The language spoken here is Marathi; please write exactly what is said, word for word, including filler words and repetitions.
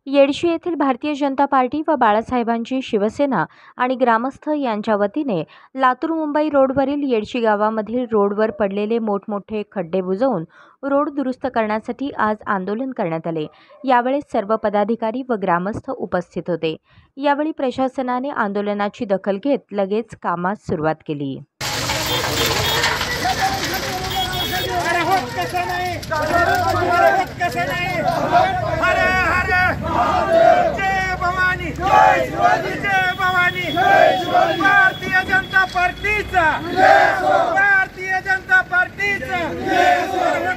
येडशी येथील भारतीय जनता पार्टी व बाळासाहेबांची शिवसेना आणि ग्रामस्थ यांच्या वतीने लातूर मुंबई रोडवरील येडशी गावामधील रोडवर पडलेले मोठमोठे खड्डे बुजवून रोड दुरुस्त करण्यासाठी आज आंदोलन करण्यात आले। यावेळी सर्व पदाधिकारी व ग्रामस्थ उपस्थित होते। यावेळी प्रशासनाने आंदोलनाची दखल घेत लगेच कामास सुरुवात केली। भारतीय जनता पार्टीचा भारतीय जनता पार्टीचा